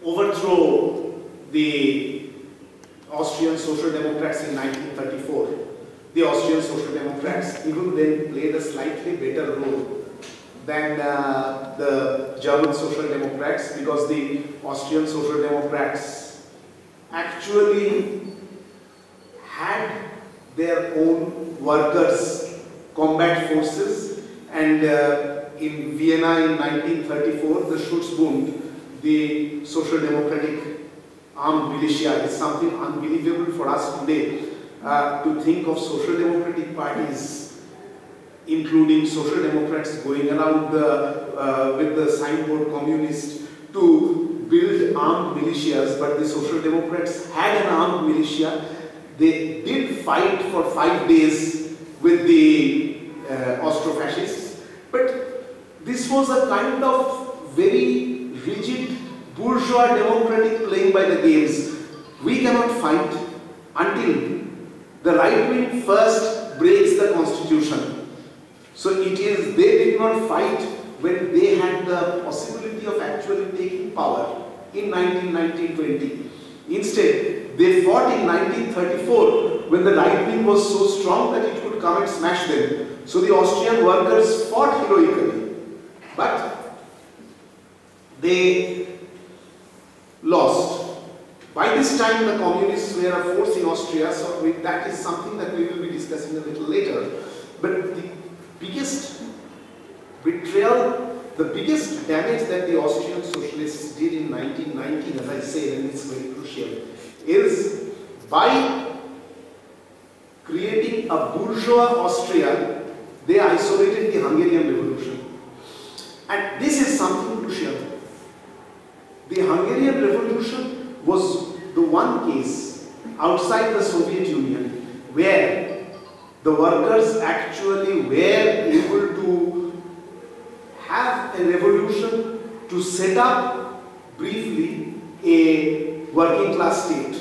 overthrow the Austrian Social Democrats in 1934, the Austrian Social Democrats even then played a slightly better role than the German Social Democrats, because the Austrian Social Democrats actually had their own workers' combat forces, and in Vienna in 1934, the Schutzbund, the Social Democratic armed militia, is something unbelievable for us today to think of social democratic parties, including social democrats, going around with the signboard communist to build armed militias. But the social democrats had an armed militia. They did fight for 5 days with the Austro-fascists, but this was a kind of very rigid bourgeois democratic playing by the games. We cannot fight until the right wing first breaks the constitution. So it is, they did not fight when they had the possibility of actually taking power in 1919-20. Instead, they fought in 1934 when the right wing was so strong that it could come and smash them. So the Austrian workers fought heroically, but they lost. By this time, the communists were a force in Austria, so that is something that we will be discussing a little later. But the biggest betrayal, the biggest damage that the Austrian socialists did in 1919, as I say, and it's very crucial, is by creating a bourgeois Austria, they isolated the Hungarian Revolution. And this is something crucial. The Hungarian Revolution was the one case outside the Soviet Union where the workers actually were able to have a revolution to set up briefly a working class state.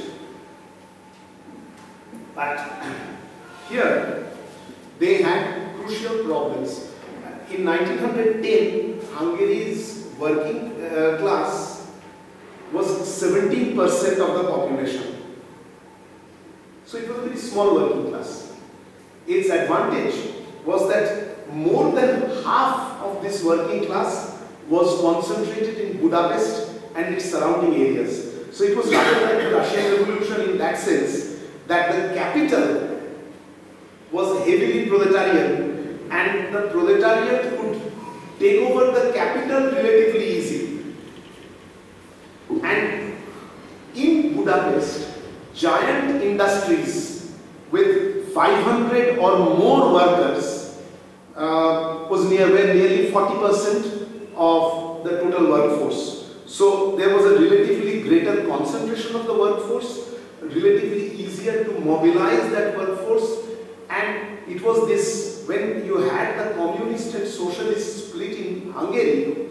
But here they had crucial problems. In 1910, Hungary's working class was 17% of the population. So it was a very small working class. Its advantage was that more than half of this working class was concentrated in Budapest and its surrounding areas. So it was rather like the Russian Revolution in that sense, that the capital was heavily proletarian and the proletariat could take over the capital relatively easily. And in Budapest, giant industries with 500 or more workers was nearly 40% of the total workforce. So there was a relatively greater concentration of the workforce, relatively easier to mobilize that workforce, and it was this, when you had the communist and socialist split in Hungary,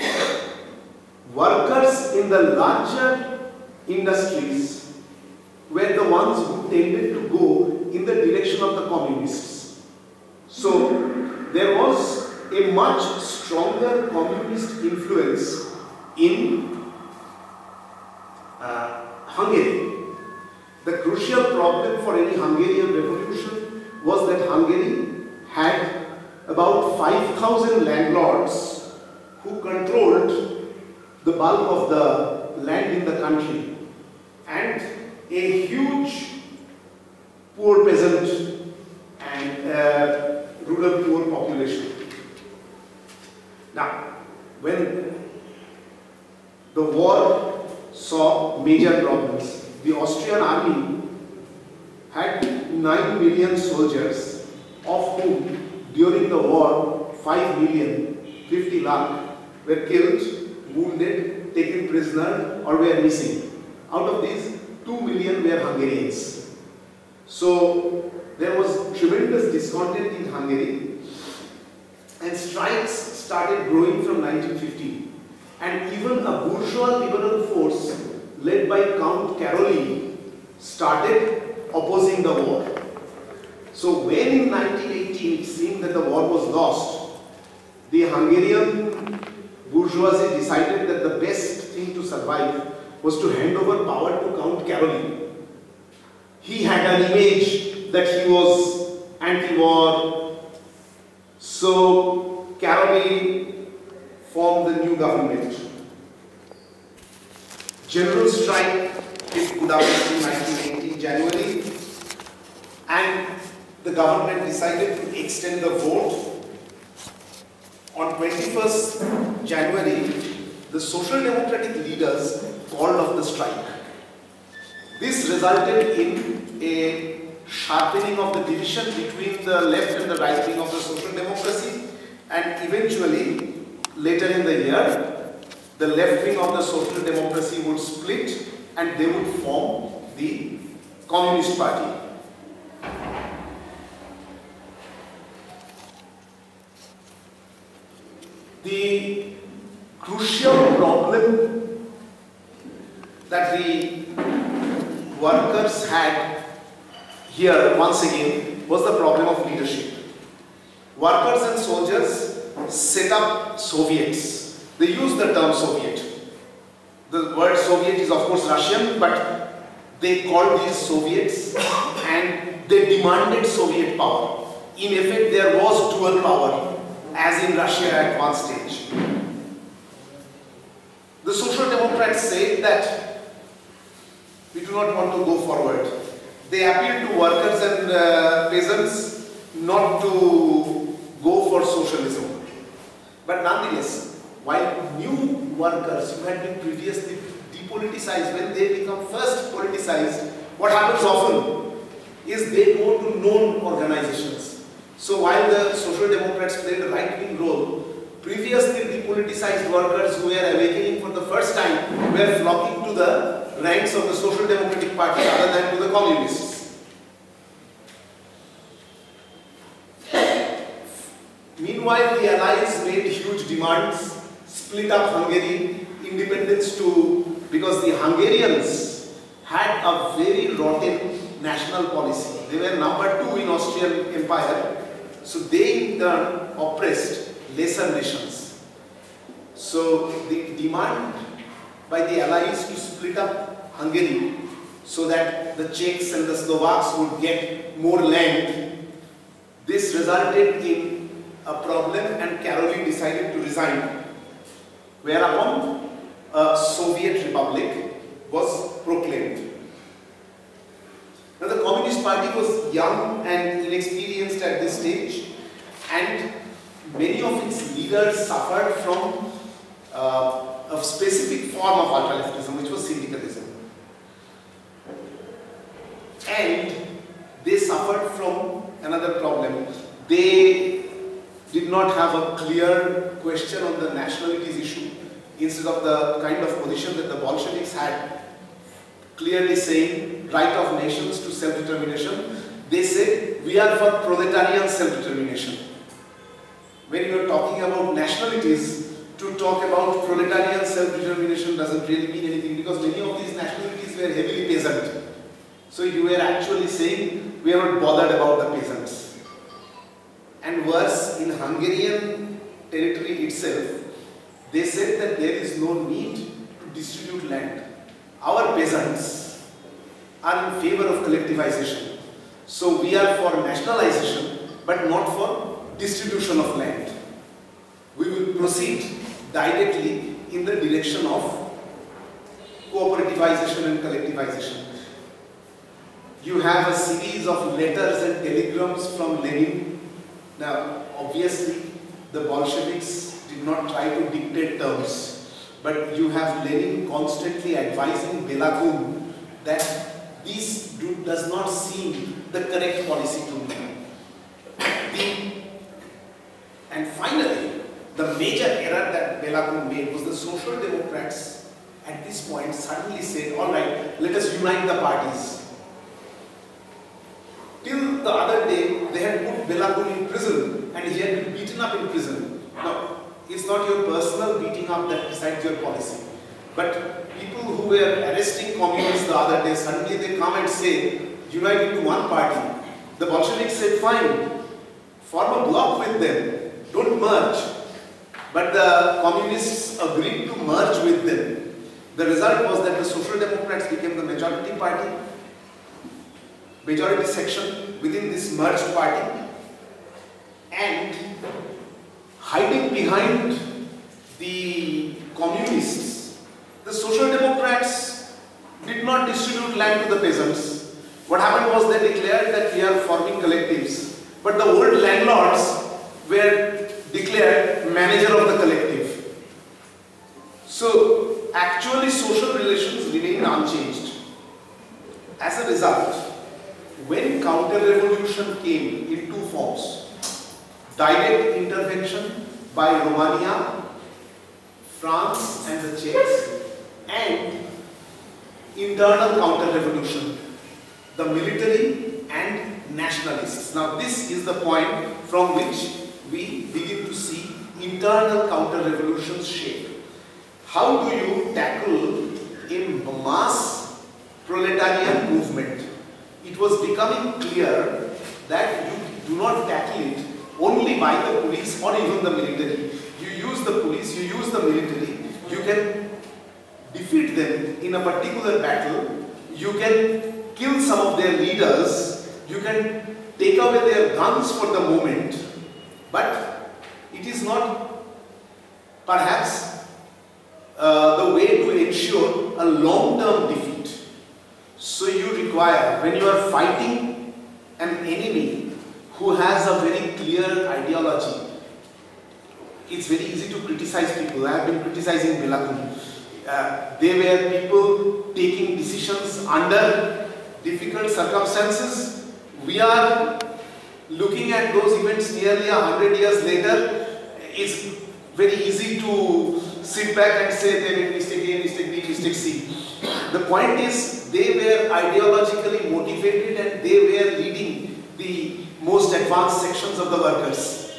workers in the larger industries were the ones who tended to go in the direction of the communists. So there was a much stronger communist influence in Hungary. The crucial problem for any Hungarian revolution was that Hungary had about 5,000 landlords who controlled the bulk of the land in the country, and a huge poor peasant and rural poor population. Now, when the war saw major problems, the Austrian army had 9 million soldiers, of whom during the war 5 million, 50 lakh were killed, wounded, taken prisoner, or were missing. Out of these, 2 million were Hungarians. So there was tremendous discontent in Hungary, and strikes started growing from 1915. And even a bourgeois liberal force led by Count Karolyi started opposing the war. So when in 1918 it seemed that the war was lost, the Hungarian bourgeoisie decided that the best thing to survive was to hand over power to Count Caroline. He had an image that he was anti-war, so Caroline formed the new government. General strike hit Budapest in 1980 January, and the government decided to extend the vote. On 21st January, the Social Democratic leaders called off the strike. This resulted in a sharpening of the division between the left and the right wing of the social democracy, and eventually, later in the year, the left wing of the social democracy would split and they would form the Communist Party. The crucial problem that the workers had here once again was the problem of leadership. Workers and soldiers set up Soviets. They use the term Soviet. The word Soviet is of course Russian, but they called these Soviets and they demanded Soviet power. In effect, there was dual power, as in Russia at one stage. The Social Democrats said that we do not want to go forward. They appealed to workers and peasants not to go for socialism. But nonetheless, while new workers who had been previously depoliticized, when they become first politicized, what happens often is they go to known organizations. So while the Social Democrats played a right-wing role, previously depoliticized workers who were awakening for the first time were flocking to the ranks of the Social Democratic Party rather than to the Communists. Meanwhile, the Allies made huge demands, split up Hungary, independence too, because the Hungarians had a very rotten national policy. They were number 2 in Austrian Empire. So they in turn oppressed lesser nations. So the demand by the Allies to split up Hungary so that the Czechs and the Slovaks would get more land, this resulted in a problem and Caroline decided to resign, whereupon a Soviet Republic was proclaimed. Now the Communist Party was young and inexperienced at this stage, and many of its leaders suffered from a specific form of ultra-leftism, which was syndicalism. And they suffered from another problem. They did not have a clear question on the nationalities issue. Instead of the kind of position that the Bolsheviks had, clearly saying right of nations to self-determination, they said we are for proletarian self-determination. When you are talking about nationalities, to talk about proletarian self-determination doesn't really mean anything, because many of these nationalities were heavily peasant. So you were actually saying we are not bothered about the peasants. And worse, in Hungarian territory itself, they said that there is no need to distribute land. Our peasants are in favor of collectivization. So we are for nationalization, but not for distribution of land. We will proceed directly in the direction of cooperativization and collectivization. You have a series of letters and telegrams from Lenin. Now, obviously, the Bolsheviks did not try to dictate terms, but you have Lenin constantly advising Belagun that this does not seem the correct policy to me. And finally, the major error that Belagun made was the Social Democrats at this point suddenly said, all right, let us unite the parties. Till the other day, they had put Belagun in prison and he had been beaten up in prison. Now, it's not your personal beating up that decides your policy. But people who were arresting communists the other day, suddenly they come and say, unite into one party. The Bolsheviks said, fine, form a bloc with them, don't merge. But the communists agreed to merge with them. The result was that the Social Democrats became the majority party, majority section within this merged party, and hiding behind the communists, the Social Democrats did not distribute land to the peasants. What happened was they declared that we are forming collectives, but the old landlords were declared manager of the collective. So actually social relations remained unchanged. As a result, when counter-revolution came in two forms, direct intervention by Romania, France and the Czechs, and internal counter-revolution, the military and nationalists. Now this is the point from which we begin to see internal counter-revolutions shape. How do you tackle a mass proletarian movement? It was becoming clear that you do not tackle it only by the police or even the military. You use the police, you use the military, you can defeat them in a particular battle, you can kill some of their leaders, you can take away their guns for the moment, but it is not perhaps the way to ensure a long-term defeat. So you require, when you are fighting an enemy who has a very clear ideology, it's very easy to criticize people. I have been criticizing Belakun. They were people taking decisions under difficult circumstances. We are looking at those events nearly 100 years later. It's very easy to sit back and say they made mistake A, mistake B, mistake C. The point is they were ideologically motivated and they were leading the most advanced sections of the workers.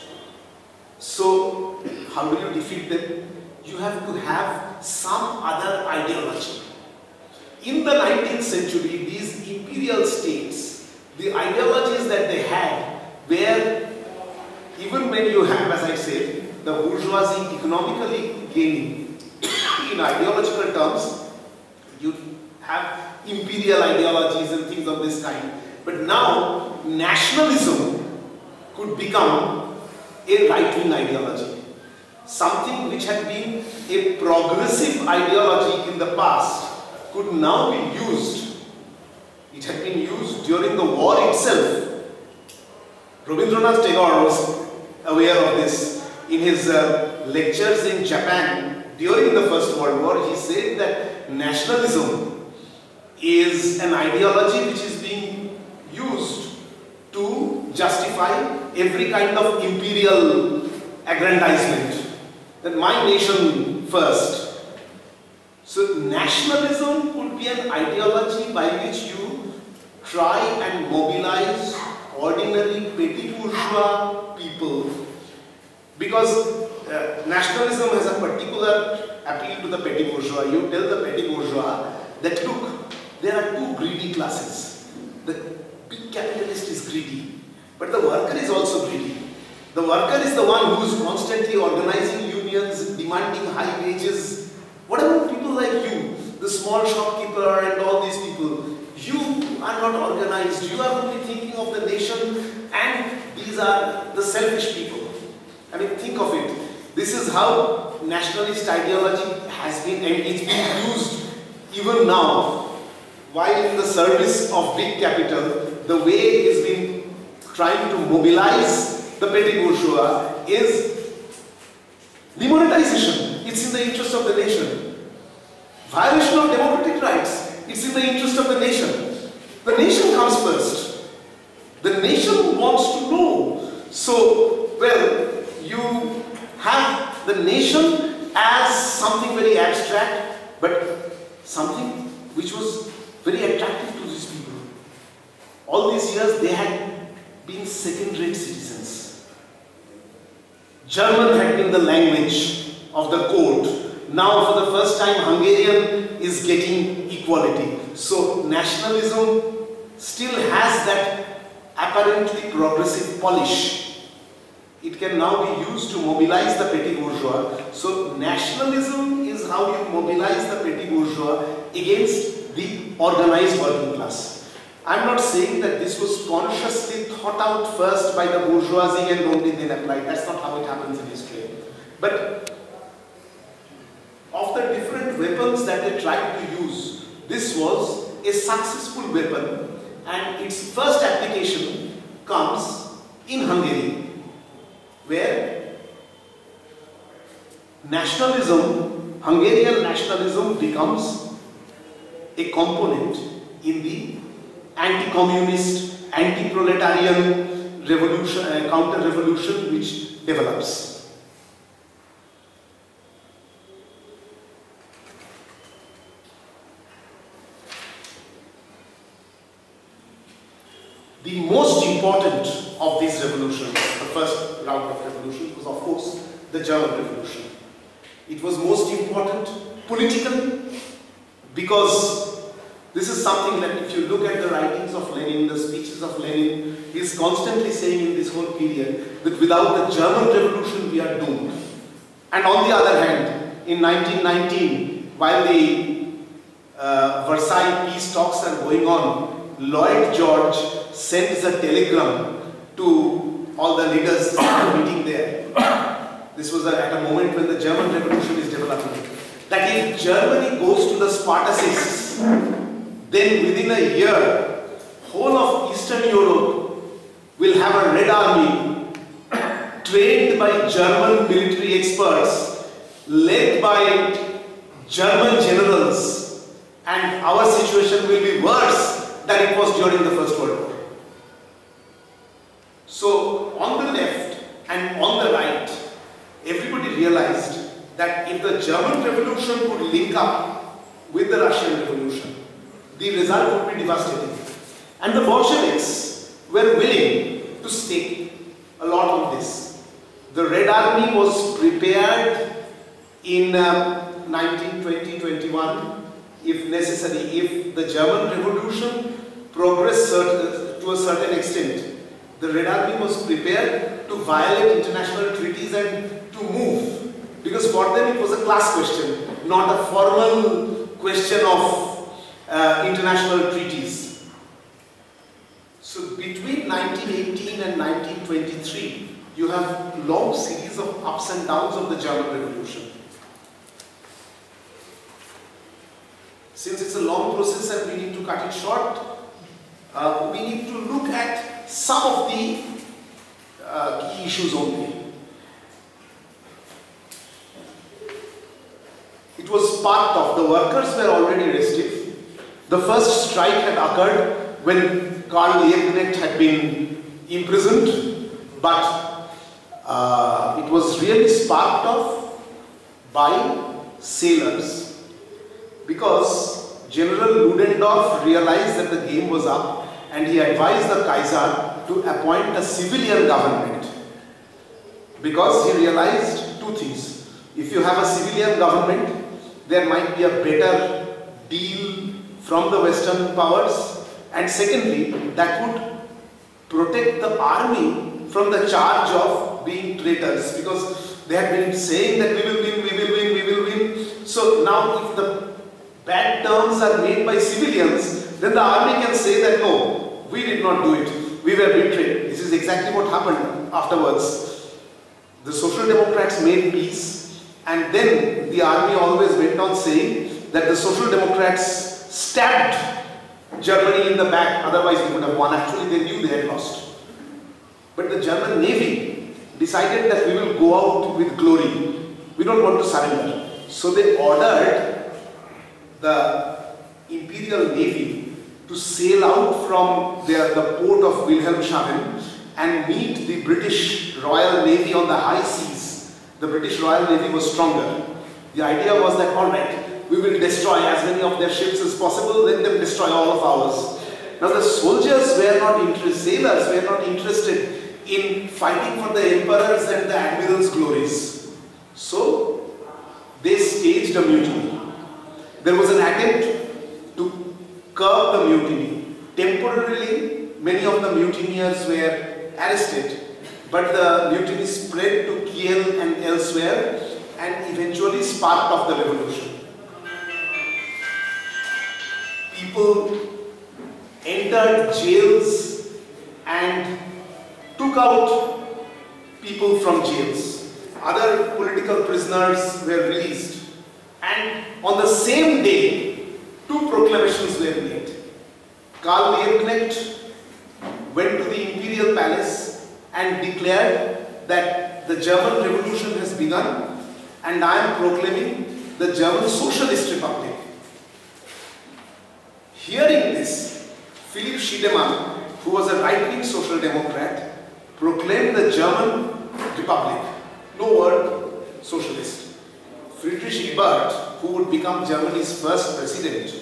So how do you defeat them? You have to have some other ideology. In the 19th century, these imperial states, the ideologies that they had were, even when you have, as I said, the bourgeoisie economically gaining, in ideological terms, you have imperial ideologies and things of this kind. But now, nationalism could become a right-wing ideology. Something which had been a progressive ideology in the past could now be used. It had been used during the war itself. Rabindranath Tagore was aware of this. In his lectures in Japan during the First World War, he said that nationalism is an ideology which is being used to justify every kind of imperial aggrandizement. That my nation first. So nationalism would be an ideology by which you try and mobilize ordinary petty bourgeois people, because nationalism has a particular appeal to the petty bourgeois. You tell the petty bourgeois that look, there are two greedy classes. The big capitalist is greedy, but the worker is also greedy. The worker is the one who is constantly organizing unions, demanding high wages. What about people like you, the small shopkeeper and all these people? You are not organized, you are only thinking of the nation, and these are the selfish people. I mean, think of it. This is how nationalist ideology has been, and it's being used even now. While in the service of big capital, the way it's been trying to mobilize the petty bourgeois is demonetization. It's in the interest of the nation. Violation of democratic rights. It's in the interest of the nation. The nation comes first. The nation wants to know. So, well, you have the nation as something very abstract, but something which was very attractive to these people. All these years they had been second-rate citizens. German had been the language of the court. Now for the first time Hungarian is getting equality. So nationalism still has that apparently progressive polish. It can now be used to mobilize the petty bourgeois. So nationalism is how you mobilize the petty bourgeois against the organized working class. I'm not saying that this was consciously thought out first by the bourgeoisie and only then applied. That's not how it happens in history. But of the different weapons that they tried to use, this was a successful weapon, and its first application comes in Hungary, where nationalism, Hungarian nationalism becomes a component in the anti-communist, anti-proletarian revolution, counter-revolution which develops. The most important of these revolutions, the first round of revolutions, was of course the German Revolution. It was most important politically because this is something that if you look at the writings of Lenin, the speeches of Lenin, he is constantly saying in this whole period that without the German Revolution we are doomed. And on the other hand, in 1919, while the Versailles peace talks are going on, Lloyd George sends a telegram to all the leaders meeting there. This was at a moment when the German Revolution is developing. That if Germany goes to the Spartacists, then within a year, whole of Eastern Europe will have a Red Army trained by German military experts, led by German generals, and our situation will be worse than it was during the First World War. So on the left and on the right, everybody realized that if the German Revolution could link up with the Russian Revolution, the result would be devastating. And the Bolsheviks were willing to stake a lot on this. The Red Army was prepared in 1920-21, if necessary, if the German Revolution progressed to a certain extent. The Red Army was prepared to violate international treaties and to move, because for them it was a class question, not a formal question of international treaties. So between 1918 and 1923, you have a long series of ups and downs of the German Revolution. Since it's a long process and we need to cut it short, we need to look at some of the key issues only. It was part of, the workers were already restive. The first strike had occurred when Karl Liebknecht had been imprisoned, but it was really sparked off by sailors, because General Ludendorff realized that the game was up and he advised the Kaiser to appoint a civilian government, because he realized two things. If you have a civilian government, there might be a better deal from the Western powers, and secondly, that would protect the army from the charge of being traitors, because they had been saying that we will win, we will win, we will win. So now if the bad terms are made by civilians, then the army can say that no, we did not do it, we were betrayed. This is exactly what happened afterwards. The Social Democrats made peace, and then the army always went on saying that the Social Democrats stabbed Germany in the back, otherwise we would have won. Actually, they knew they had lost. But the German Navy decided that we will go out with glory. We don't want to surrender. So they ordered the Imperial Navy to sail out from the port of Wilhelmshaven and meet the British Royal Navy on the high seas. The British Royal Navy was stronger. The idea was that, all right, we will destroy as many of their ships as possible, let them destroy all of ours. Now the soldiers were not interested, sailors were not interested in fighting for the emperors and the admirals' glories. So they staged a mutiny. There was an attempt to curb the mutiny. Temporarily, many of the mutineers were arrested, but the mutiny spread to Kiel and elsewhere, and eventually sparked off the revolution. People entered jails and took out people from jails. Other political prisoners were released. And on the same day, two proclamations were made. Karl Liebknecht went to the Imperial Palace and declared that the German Revolution has begun and I am proclaiming the German Socialist Republic. Hearing this, Philipp Schiedemann, who was a right-wing social democrat, proclaimed the German Republic. No word socialist. Friedrich Ebert, who would become Germany's first president,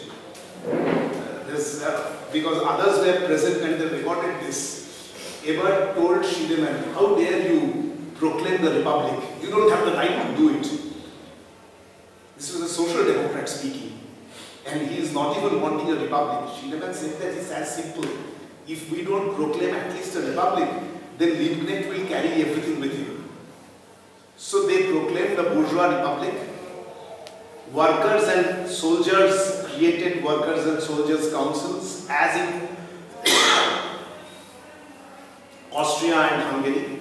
because others were present and they recorded this, Ebert told Schiedemann, how dare you proclaim the Republic? You don't have the right to do it. This was a social democrat speaking. And he is not even wanting a republic. Schiedemann said that it's as simple. If we don't proclaim at least a republic, then Liebknecht will carry everything with him. So they proclaimed the bourgeois republic. Workers and soldiers created workers and soldiers councils, as in Austria and Hungary.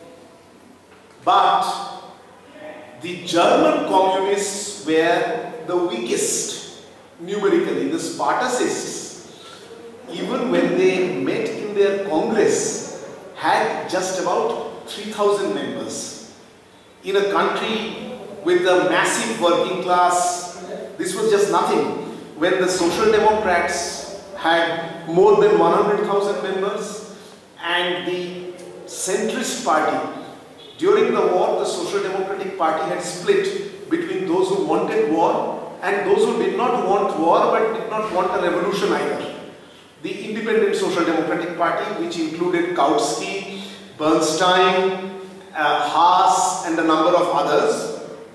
But the German communists were the weakest numerically. The Spartacists, even when they met in their congress, had just about 3,000 members. In a country with a massive working class, this was just nothing. When the Social Democrats had more than 100,000 members and the centrist party, during the war, the Social Democratic Party had split between those who wanted war and those who did not want war but did not want a revolution either. The Independent Social Democratic Party, which included Kautsky, Bernstein, Haas and a number of others.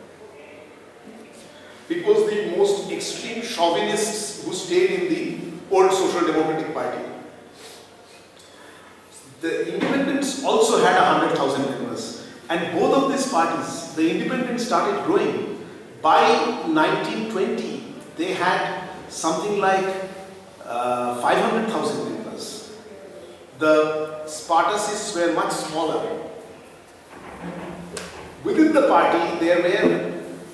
It was the most extreme chauvinists who stayed in the old Social Democratic Party. The Independents also had 100,000 members. And both of these parties, the Independents started growing. By 1920, they had something like 500,000 members. The Spartacists were much smaller. Within the party, there were,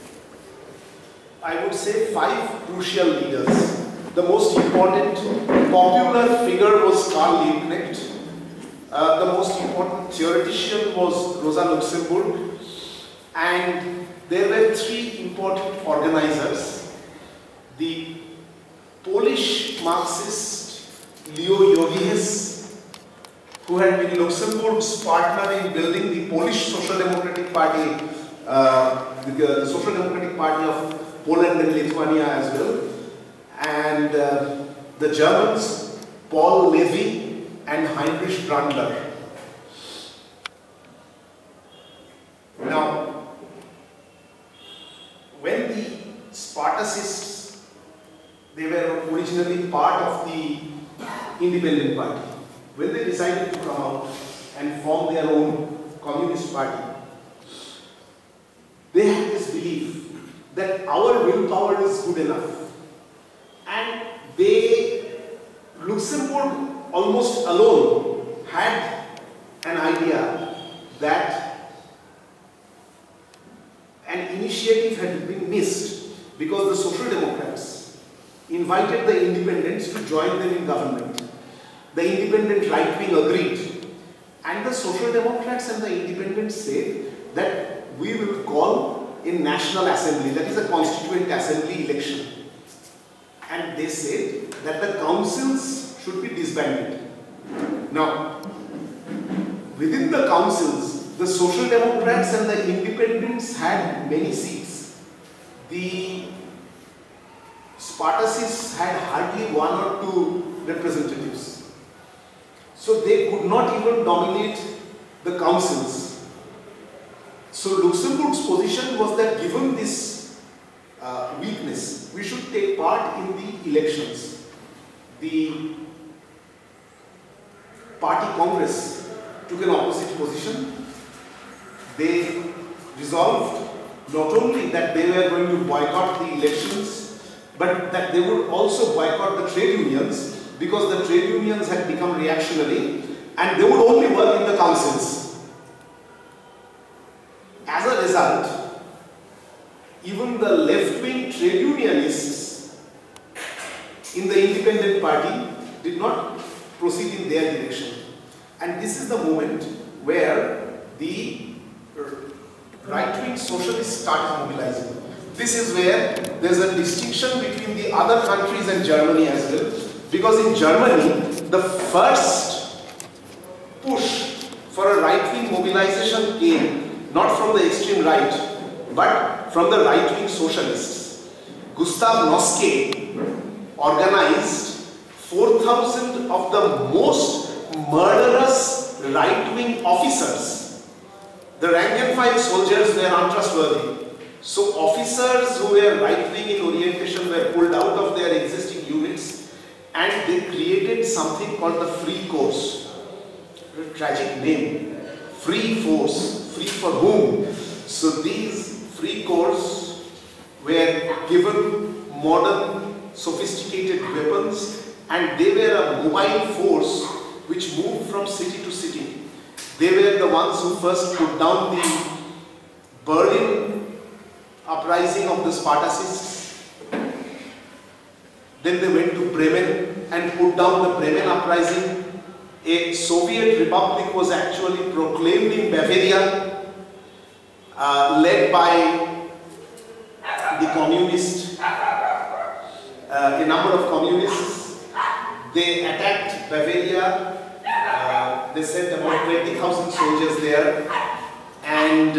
I would say, 5 crucial leaders. The most important popular figure was Karl Liebknecht. The most important theoretician was Rosa Luxemburg. And there were 3 important organizers. The Polish Marxist Leo Jogies, who had been Luxemburg's partner in building the Polish Social Democratic Party, the Social Democratic Party of Poland and Lithuania as well, and the Germans, Paul Levy and Heinrich Brandler. Now, when the Spartacists, they were originally part of the Independent Party, when they decided to come out and form their own communist party, they had this belief that our willpower is good enough. And Luxembourg almost alone had an idea that an initiative had been missed because the Social Democrats invited the Independents to join them in government. The Independent right wing agreed, and the Social Democrats and the Independents said that we will call a National Assembly, that is a Constituent Assembly election. And they said that the councils should be disbanded. Now, within the councils, the Social Democrats and the Independents had many seats. The Spartacists had hardly 1 or 2 representatives. So they could not even dominate the councils. So Luxembourg's position was that given this weakness, we should take part in the elections. The party congress took an opposite position. They resolved not only that they were going to boycott the elections, but that they would also boycott the trade unions, because the trade unions had become reactionary and they would only work in the councils. As a result, even the left-wing trade unionists in the independent party did not proceed in their direction. And this is the moment where the right-wing socialists started mobilizing. This is where there's a distinction between the other countries and Germany as well. Because in Germany, the first push for a right-wing mobilization came not from the extreme right, but from the right-wing socialists. Gustav Noske organized 4,000 of the most murderous right-wing officers. The rank and file soldiers were untrustworthy. So officers who were right-wing in orientation were pulled out of their existing units and they created something called the Free Corps. A tragic name. Free Force. Free for whom? So these Free Corps were given modern, sophisticated weapons, and they were a mobile force which moved from city to city. They were the ones who first put down the Berlin uprising of the Spartacists. Then they went to Bremen and put down the Bremen uprising. A Soviet republic was actually proclaimed in Bavaria, led by the communists, a number of communists. They attacked Bavaria. They sent about 20,000 soldiers there, and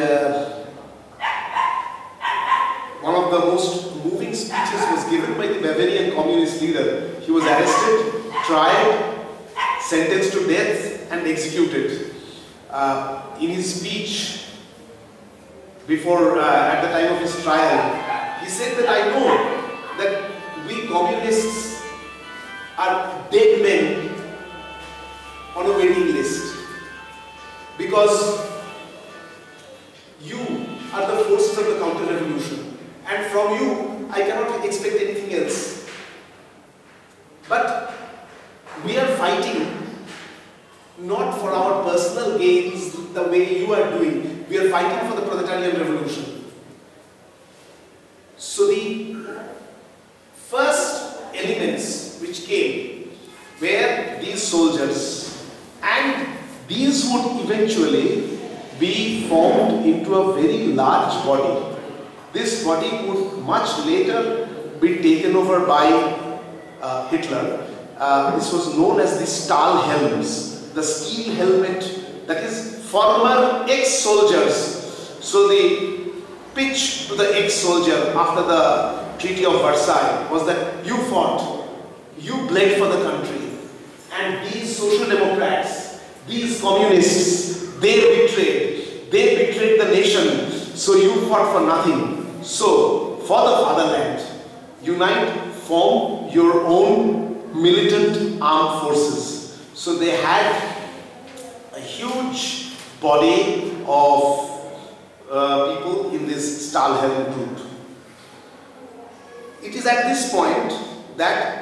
one of the most moving speeches was given by the Bavarian communist leader. He was arrested, tried, sentenced to death and executed. In his speech before, at the time of his trial, he said that I know that we communists are dead men on a waiting list, because you are the forces of the counter-revolution, and from you I cannot expect anything else. But we are fighting not for our personal gains the way you are doing. We are fighting for the proletarian revolution. So the first elements which came were these soldiers, and these would eventually be formed into a very large body. This body would much later be taken over by Hitler. This was known as the Stahlhelms, the steel helmet, that is former ex-soldiers. So the pitch to the ex-soldier after the Treaty of Versailles was that you fought, you bled for the country, and these social democrats, these communists, they betrayed the nation, so you fought for nothing. So for the fatherland, unite, form your own militant armed forces. So they had a huge body of people in this Stahlhelm group. It is at this point that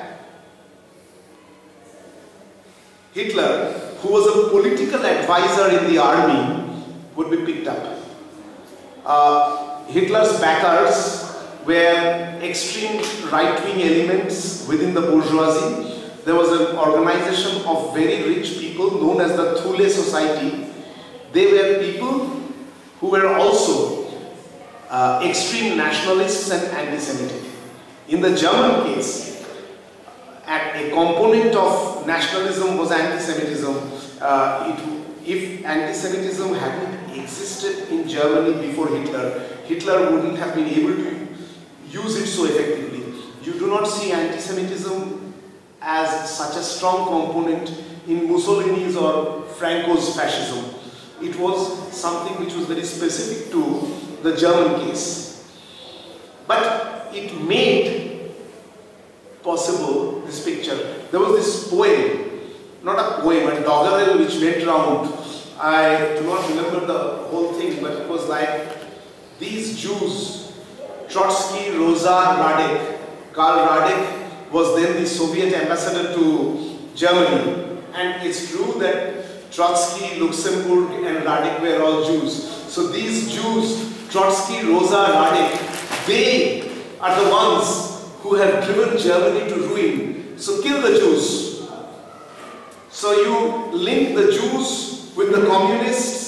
Hitler, who was a political advisor in the army, would be picked up. Hitler's backers were extreme right-wing elements within the bourgeoisie. There was an organization of very rich people known as the Thule Society. They were people who were also extreme nationalists and anti-Semitic. In the German case, a component of nationalism was anti-Semitism. If anti-Semitism hadn't existed in Germany before Hitler, Hitler wouldn't have been able to use it so effectively. You do not see anti-Semitism as such a strong component in Mussolini's or Franco's fascism. It was something which was very specific to the German case. But it made possible this picture. There was this poem, not a poem, a doggerel which went round. I do not remember the whole thing, but it was like, these Jews, Trotsky, Rosa, Radek, Karl Radek was then the Soviet ambassador to Germany, and it's true that Trotsky, Luxemburg and Radek were all Jews. So these Jews, Trotsky, Rosa, Radek, they are the ones who have driven Germany to ruin. So kill the Jews. So you link the Jews with the communists,